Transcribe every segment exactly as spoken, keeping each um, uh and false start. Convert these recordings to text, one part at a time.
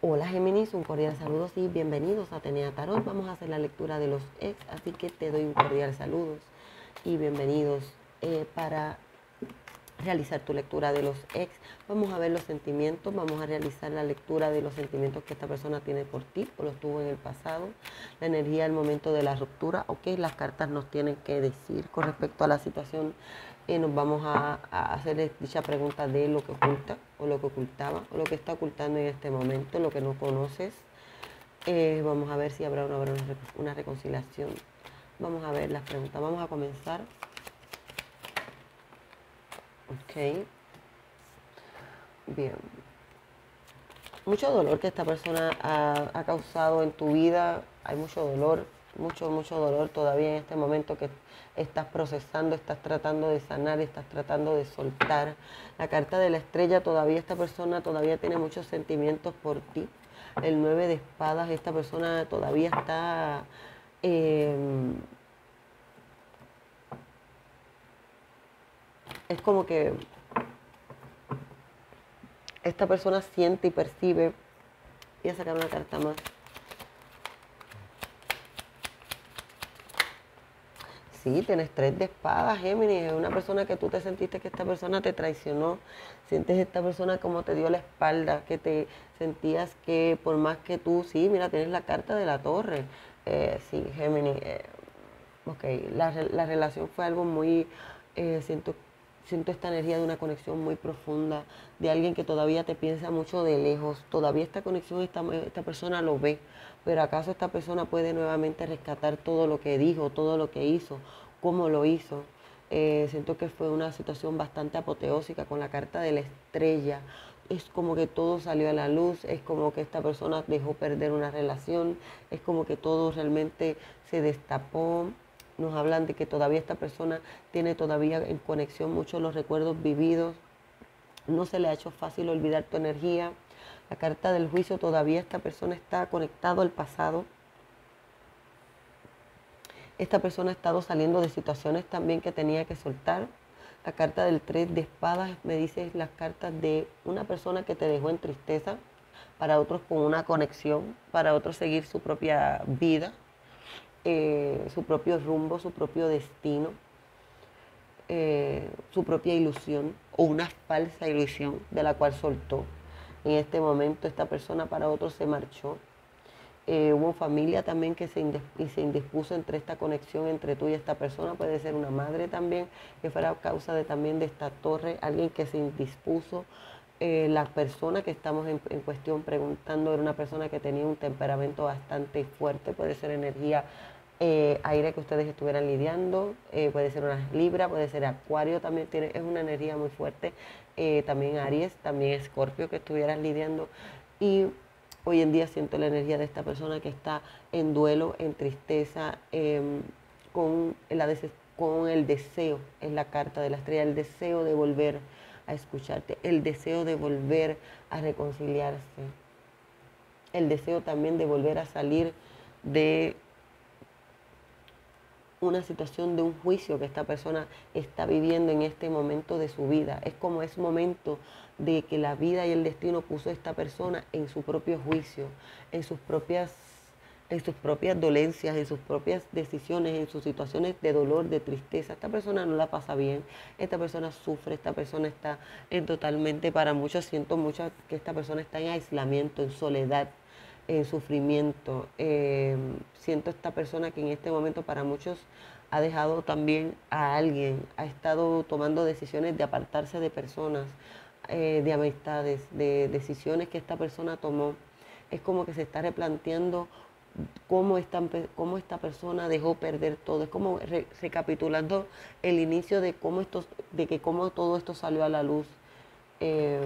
Hola Géminis, un cordial saludo y bienvenidos a Atenea Tarot. Vamos a hacer la lectura de los ex, así que te doy un cordial saludo y bienvenidos eh, para realizar tu lectura de los ex. Vamos a ver los sentimientos, vamos a realizar la lectura de los sentimientos que esta persona tiene por ti o los tuvo en el pasado, la energía al momento de la ruptura, ok, las cartas nos tienen que decir con respecto a la situación. Eh, nos vamos a, a hacer dicha pregunta de lo que oculta o lo que ocultaba o lo que está ocultando en este momento, lo que no conoces. Eh, vamos a ver si habrá una, una, una reconciliación. Vamos a ver las preguntas. Vamos a comenzar. Ok. Bien. Mucho dolor que esta persona ha, ha causado en tu vida. Hay mucho dolor, mucho, mucho dolor todavía en este momento que estás procesando, estás tratando de sanar, estás tratando de soltar. La carta de la estrella, todavía esta persona todavía tiene muchos sentimientos por ti. El nueve de espadas, esta persona todavía está... Eh, es como que esta persona siente y percibe. Voy a sacar una carta más. Sí, tienes tres de espadas, Géminis. Es una persona que tú te sentiste que esta persona te traicionó. Sientes esta persona como te dio la espalda, que te sentías que por más que tú, sí, mira, tienes la carta de la torre. Eh, sí, Géminis. Eh, ok, la, la relación fue algo muy, eh, siento, siento esta energía de una conexión muy profunda, de alguien que todavía te piensa mucho de lejos. Todavía esta conexión, esta, esta persona lo ve. Pero ¿acaso esta persona puede nuevamente rescatar todo lo que dijo, todo lo que hizo, cómo lo hizo? Eh, siento que fue una situación bastante apoteósica con la carta de la estrella. Es como que todo salió a la luz, es como que esta persona dejó perder una relación, es como que todo realmente se destapó. Nos hablan de que todavía esta persona tiene todavía en conexión muchos los recuerdos vividos. No se le ha hecho fácil olvidar tu energía. La carta del juicio, todavía esta persona está conectado al pasado. Esta persona ha estado saliendo de situaciones también que tenía que soltar. La carta del tres de espadas me dice las cartas de una persona que te dejó en tristeza, para otros con una conexión, para otros seguir su propia vida, eh, su propio rumbo, su propio destino, eh, su propia ilusión o una falsa ilusión de la cual soltó. En este momento esta persona para otros se marchó. Eh, hubo familia también que se, indispuso, se indispuso entre esta conexión entre tú y esta persona. Puede ser una madre también, que fuera causa de, también de esta torre, alguien que se indispuso. Eh, la persona que estamos en, en cuestión preguntando era una persona que tenía un temperamento bastante fuerte, puede ser energía eh, aire que ustedes estuvieran lidiando, eh, puede ser una Libra, puede ser Acuario, también tiene, es una energía muy fuerte, eh, también Aries, también Escorpio que estuvieran lidiando. Y hoy en día siento la energía de esta persona que está en duelo, en tristeza, eh, con, la con el deseo, es la carta de la estrella, el deseo de volver a escucharte, el deseo de volver a reconciliarse, el deseo también de volver a salir de una situación de un juicio que esta persona está viviendo en este momento de su vida. Es como es momento de que la vida y el destino puso a esta persona en su propio juicio, en sus propias, en sus propias dolencias, en sus propias decisiones, en sus situaciones de dolor, de tristeza. Esta persona no la pasa bien, esta persona sufre, esta persona está en totalmente, para muchos siento mucho que esta persona está en aislamiento, en soledad, en sufrimiento. Eh, siento esta persona que en este momento para muchos ha dejado también a alguien, ha estado tomando decisiones de apartarse de personas, eh, de amistades, de decisiones que esta persona tomó. Es como que se está replanteando cómo esta, cómo esta persona dejó perder todo. Es como re, recapitulando el inicio de cómo, esto, de que cómo todo esto salió a la luz. Eh,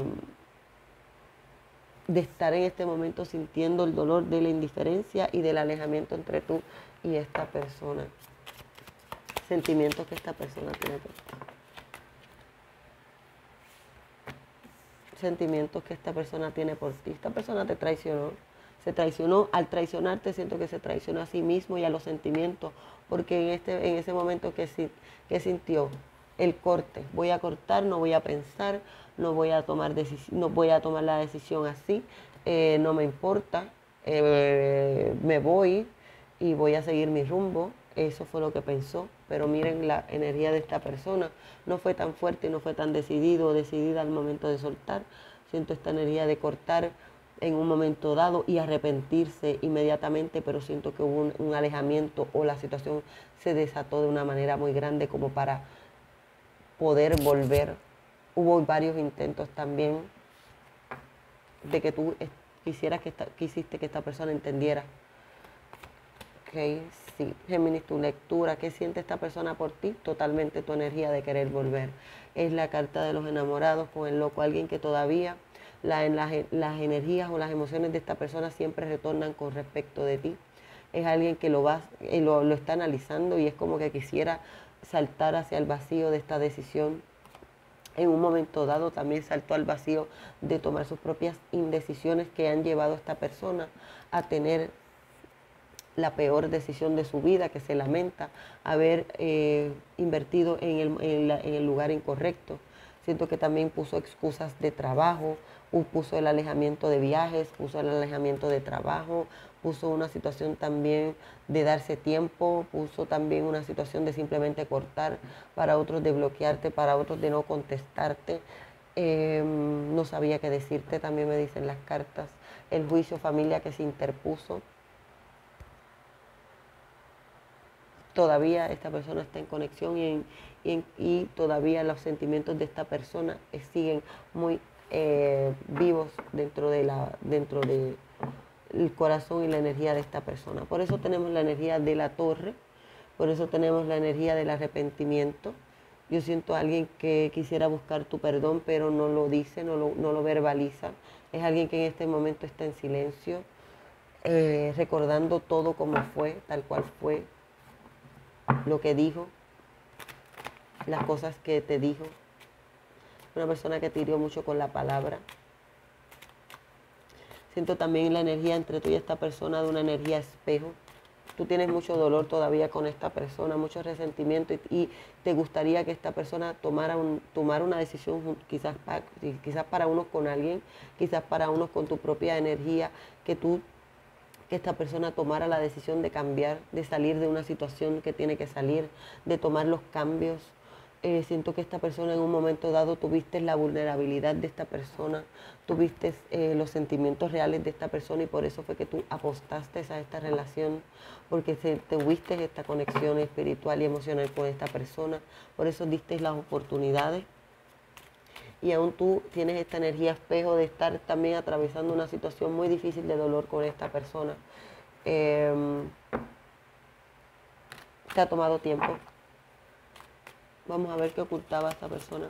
de estar en este momento sintiendo el dolor de la indiferencia y del alejamiento entre tú y esta persona. Sentimientos que esta persona tiene por ti. Sentimientos que esta persona tiene por ti. Esta persona te traicionó. Se traicionó. Al traicionarte siento que se traicionó a sí mismo y a los sentimientos. Porque en, este, en ese momento que, que sintió el corte. Voy a cortar, no voy a pensar, no voy a tomar, no voy a tomar la decisión así. eh, no me importa, eh, me voy y voy a seguir mi rumbo. Eso fue lo que pensó, pero miren la energía de esta persona, no fue tan fuerte, no fue tan decidido o decidida al momento de soltar. Siento esta energía de cortar en un momento dado y arrepentirse inmediatamente, pero siento que hubo un, un alejamiento o la situación se desató de una manera muy grande como para poder volver. Hubo varios intentos también de que tú quisieras que esta, quisiste que esta persona entendiera. Ok, sí. Géminis, tu lectura, ¿qué siente esta persona por ti? Totalmente tu energía de querer volver. Es la carta de los enamorados con el loco, alguien que todavía la, en las, las energías o las emociones de esta persona siempre retornan con respecto de ti. Es alguien que lo, va, eh, lo, lo está analizando y es como que quisiera saltar hacia el vacío de esta decisión. En un momento dado también saltó al vacío de tomar sus propias indecisiones que han llevado a esta persona a tener la peor decisión de su vida, que se lamenta haber eh, invertido en el, en, la, en el lugar incorrecto. Siento que también puso excusas de trabajo, puso el alejamiento de viajes, puso el alejamiento de trabajo, puso una situación también de darse tiempo, puso también una situación de simplemente cortar, para otros de bloquearte, para otros de no contestarte. Eh, no sabía qué decirte, también me dicen las cartas. El juicio familia que se interpuso. Todavía esta persona está en conexión y, en, y, en, y todavía los sentimientos de esta persona eh, siguen muy eh, vivos dentro de la dentro de el corazón y la energía de esta persona. Por eso tenemos la energía de la torre, por eso tenemos la energía del arrepentimiento. Yo siento a alguien que quisiera buscar tu perdón, pero no lo dice, no lo, no lo verbaliza. Es alguien que en este momento está en silencio, eh, recordando todo como fue, tal cual fue, lo que dijo, las cosas que te dijo. Una persona que te hirió mucho con la palabra. Siento también la energía entre tú y esta persona de una energía espejo. Tú tienes mucho dolor todavía con esta persona, mucho resentimiento y, y te gustaría que esta persona tomara, un, tomara una decisión, quizás, pa, quizás para unos con alguien, quizás para unos con tu propia energía, que tú que esta persona tomara la decisión de cambiar, de salir de una situación que tiene que salir, de tomar los cambios. Eh, siento que esta persona en un momento dado tuviste la vulnerabilidad de esta persona, tuviste eh, los sentimientos reales de esta persona y por eso fue que tú apostaste a esta relación, porque se, tuviste esta conexión espiritual y emocional con esta persona, por eso diste las oportunidades. Y aún tú tienes esta energía espejo de estar también atravesando una situación muy difícil de dolor con esta persona. Eh, te ha tomado tiempo. Vamos a ver qué ocultaba esta persona.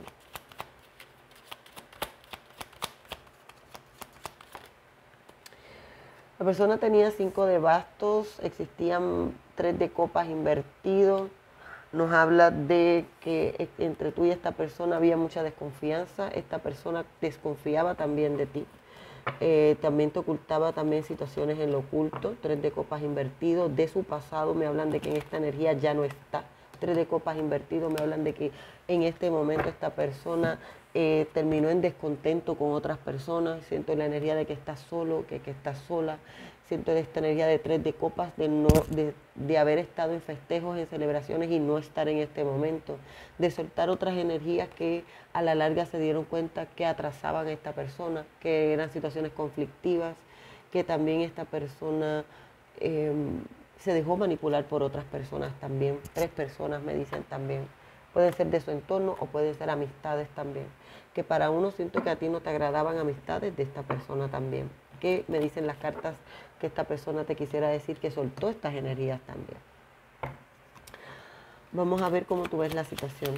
La persona tenía cinco de bastos, existían tres de copas invertidos. Nos habla de que entre tú y esta persona había mucha desconfianza. Esta persona desconfiaba también de ti. Eh, también te ocultaba también situaciones en lo oculto. Tres de copas invertidos. De su pasado me hablan de que en esta energía ya no está. Tres de copas invertidos me hablan de que en este momento esta persona eh, terminó en descontento con otras personas. Siento la energía de que está solo, que, que está sola. Siento esta energía de tres de copas, de, no, de, de haber estado en festejos, en celebraciones y no estar en este momento. De soltar otras energías que a la larga se dieron cuenta que atrasaban a esta persona, que eran situaciones conflictivas, que también esta persona eh, se dejó manipular por otras personas también. Tres personas me dicen también. Pueden ser de su entorno o pueden ser amistades también. Que para uno siento que a ti no te agradaban amistades de esta persona también. Que me dicen las cartas que esta persona te quisiera decir que soltó estas energías también. Vamos a ver cómo tú ves la situación.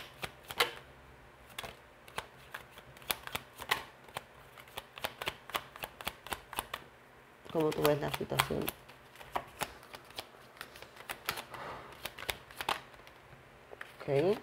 Cómo tú ves la situación. Ok.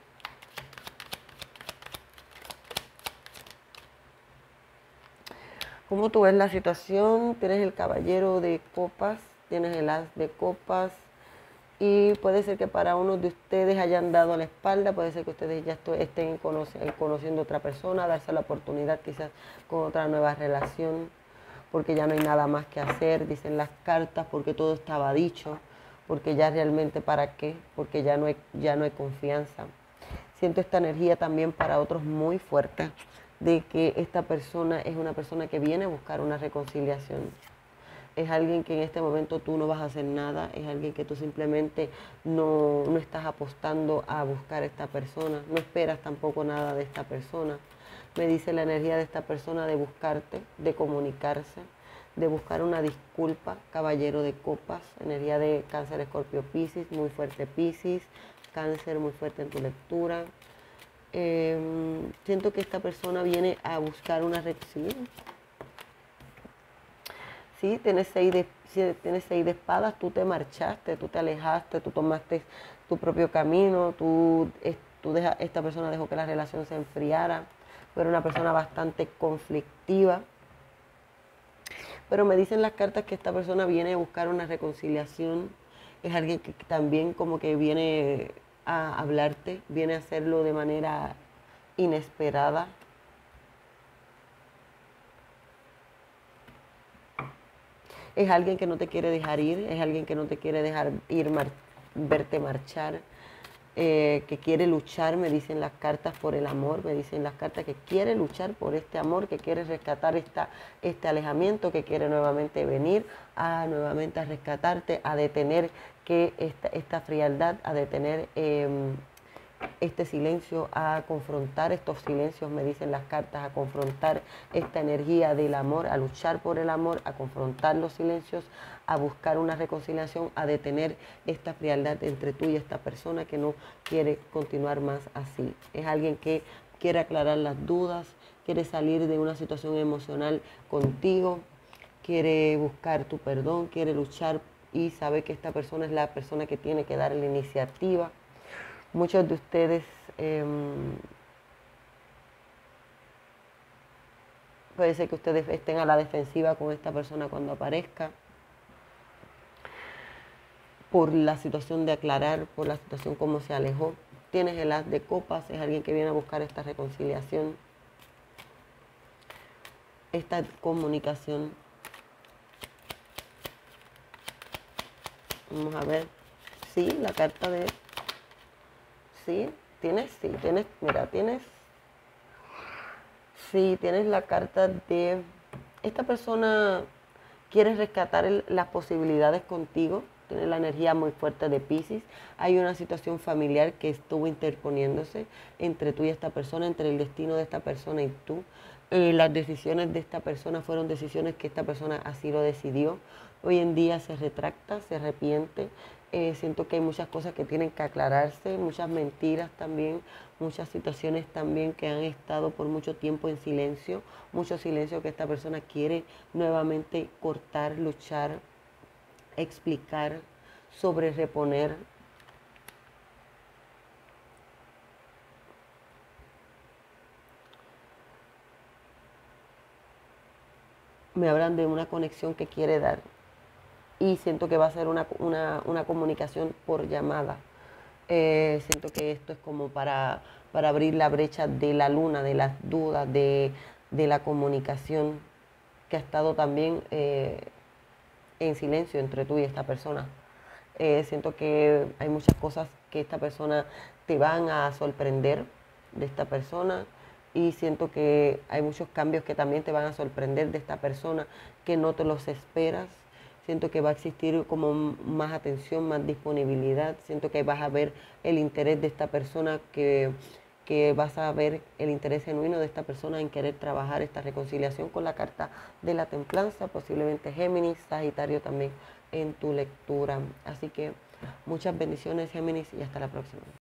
¿Cómo tú ves la situación? Tienes el caballero de copas, tienes el as de copas y puede ser que para unos de ustedes hayan dado la espalda, puede ser que ustedes ya estén conociendo a otra persona, darse la oportunidad quizás con otra nueva relación. porque ya no hay nada más que hacer, dicen las cartas, porque todo estaba dicho, porque ya realmente para qué, porque ya no hay, ya no hay confianza. Siento esta energía también para otros muy fuerte, de que esta persona es una persona que viene a buscar una reconciliación. Es alguien que en este momento tú no vas a hacer nada, es alguien que tú simplemente no, no estás apostando a buscar a esta persona, no esperas tampoco nada de esta persona. Me dice la energía de esta persona de buscarte, de comunicarse, de buscar una disculpa, caballero de copas, energía de Cáncer, Escorpio, Piscis, muy fuerte Piscis, Cáncer muy fuerte en tu lectura. Eh, siento que esta persona viene a buscar una reconciliación. Sí, tienes seis, de, tienes seis de espadas, tú te marchaste, tú te alejaste, tú tomaste tu propio camino, tú, tú deja, esta persona dejó que la relación se enfriara, pero una persona bastante conflictiva. Pero me dicen las cartas que esta persona viene a buscar una reconciliación, es alguien que también como que viene a hablarte, viene a hacerlo de manera inesperada. Es alguien que no te quiere dejar ir, es alguien que no te quiere dejar ir, mar, verte marchar, eh, que quiere luchar, me dicen las cartas, por el amor, me dicen las cartas que quiere luchar por este amor, que quiere rescatar esta, este alejamiento, que quiere nuevamente venir a nuevamente a rescatarte, a detener que esta, esta frialdad, a detener eh, este silencio, a confrontar estos silencios, me dicen las cartas, a confrontar esta energía del amor, a luchar por el amor, a confrontar los silencios, a buscar una reconciliación, a detener esta frialdad entre tú y esta persona que no quiere continuar más así. Es alguien que quiere aclarar las dudas, quiere salir de una situación emocional contigo, quiere buscar tu perdón, quiere luchar y sabe que esta persona es la persona que tiene que dar la iniciativa. Muchos de ustedes eh, puede ser que ustedes estén a la defensiva con esta persona cuando aparezca, por la situación de aclarar, por la situación como se alejó. Tienes el as de copas, es alguien que viene a buscar esta reconciliación, esta comunicación. Vamos a ver, sí, la carta de... Sí, tienes, sí, tienes, mira, tienes, sí, tienes la carta de, esta persona quiere rescatar el, las posibilidades contigo, tiene la energía muy fuerte de Piscis, hay una situación familiar que estuvo interponiéndose entre tú y esta persona, entre el destino de esta persona y tú. Eh, las decisiones de esta persona fueron decisiones que esta persona así lo decidió. Hoy en día se retracta, se arrepiente. Eh, siento que hay muchas cosas que tienen que aclararse, muchas mentiras también, muchas situaciones también que han estado por mucho tiempo en silencio, mucho silencio que esta persona quiere nuevamente cortar, luchar, explicar, sobre reponer. Me hablan de una conexión que quiere dar y siento que va a ser una, una, una comunicación por llamada. Eh, siento que esto es como para, para abrir la brecha de la luna, de las dudas, de, de la comunicación que ha estado también eh, en silencio entre tú y esta persona. Eh, siento que hay muchas cosas que esta persona te van a sorprender de esta persona y siento que hay muchos cambios que también te van a sorprender de esta persona que no te los esperas. Siento que va a existir como más atención, más disponibilidad. Siento que vas a ver el interés de esta persona, que, que vas a ver el interés genuino de esta persona en querer trabajar esta reconciliación con la carta de la templanza, posiblemente Géminis, Sagitario también en tu lectura. Así que muchas bendiciones, Géminis, y hasta la próxima.